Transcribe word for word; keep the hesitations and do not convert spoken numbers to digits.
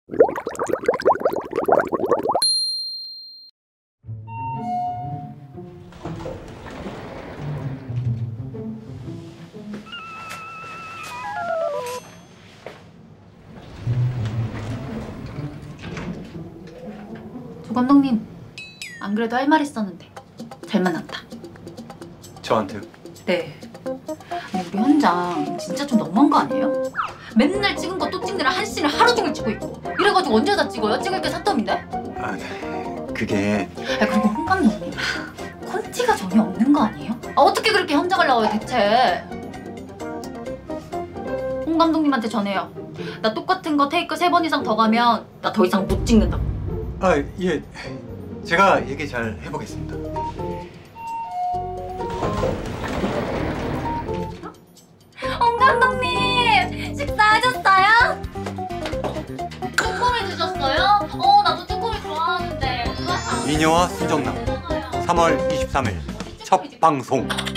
조 감독님, 안 그래도 할 말 있었는데 잘 만났다. 저한테요? 네. 아니, 우리 현장 진짜 좀 너무한 거 아니에요? 맨날 찍은 거 또 찍느라 한 씬을 하루 종일 찍고 있고 이래가지고 언제 다 찍어요? 찍을 게 사점인데? 아, 네. 그게... 아 그리고 홍 감독님 콘티가 전혀 없는 거 아니에요? 아 어떻게 그렇게 현장을 나와요 대체? 홍 감독님한테 전해요. 나 똑같은 거 테이크 세 번 이상 더 가면 나 더 이상 못 찍는다고. 아, 예. 제가 얘기 잘 해보겠습니다. 홍 감독님 식사하셨어요? 쭈꾸미 드셨어요? 어 나도 쭈꾸미 좋아하는데. 미녀와 수정남 삼월 이십삼일 첫 방송.